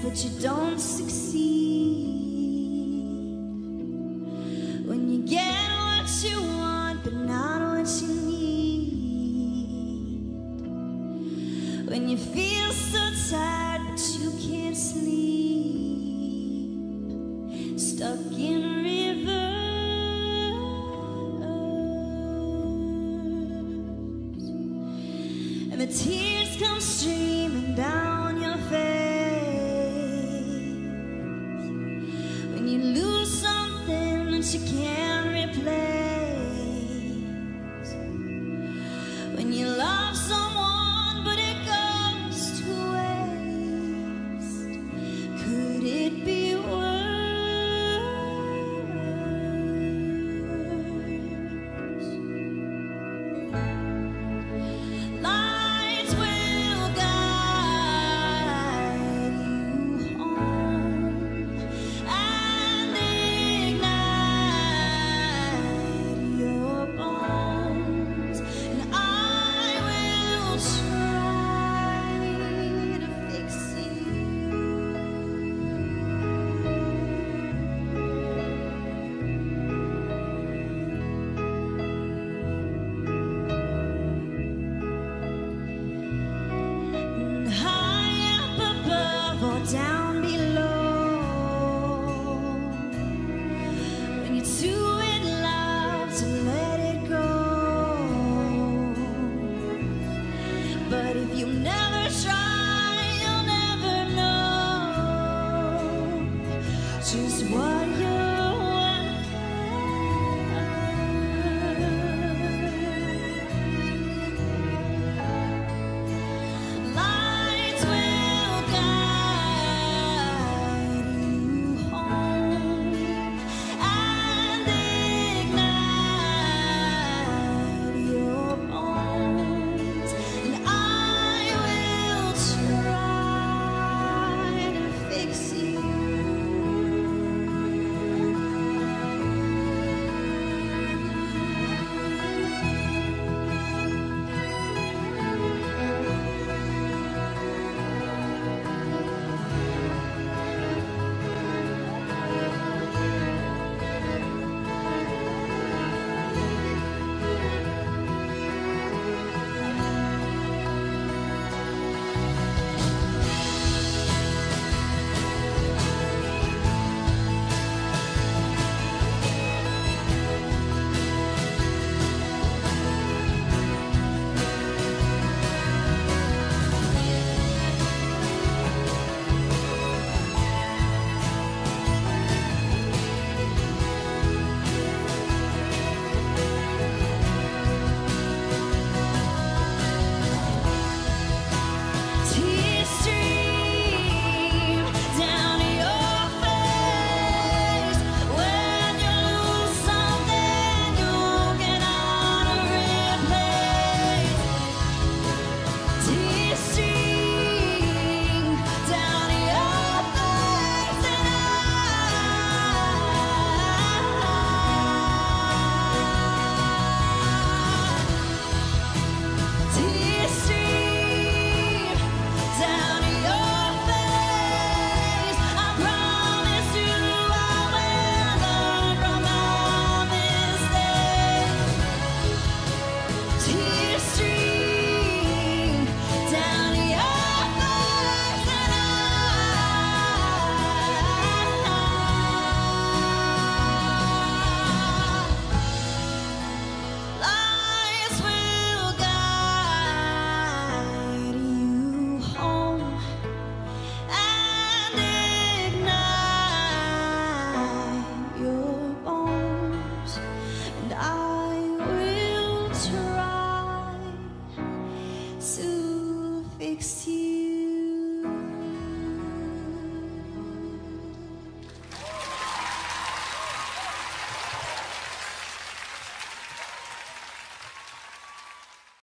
but you don't succeed. When you get what you want, but not what you need. When you feel so tired, but you can't sleep. Stuck in reverse, and the tears come streaming down your face. When you lose something that you can't replace. When you love someone but it goes to waste. Could it be worse? Lights will guide you home and ignite your bones, and I will try to fix you. And high up above or down below, when you're too in love to let it go. But if you never try, you'll never know just what you're worth. Lights will guide you home and ignite your bones, and I will try to fix you. Tears stream down your face when you lose something you cannot replace. Tears stream down your face, and tears stream down your face. I promise you I will learn from our mistakes. Tears stream down your face, and lights will guide you home and ignite your bones, and I will try to fix you.